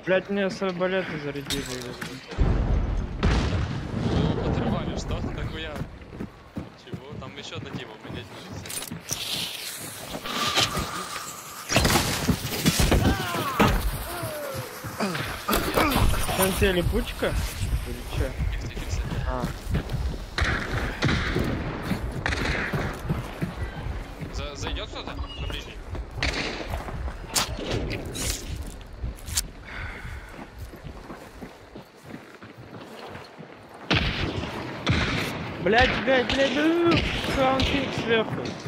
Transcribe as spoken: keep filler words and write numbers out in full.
Блять, мне с арбалета зарядили. Ну, отрывали, что? Нахуя? Чего? Там еще одна тема, у меня есть. Там тебе липучка? Или че? Фикси, фикси. А. За, зайдет кто-то на ближний? Блять, блять, блять, краунфик сверху.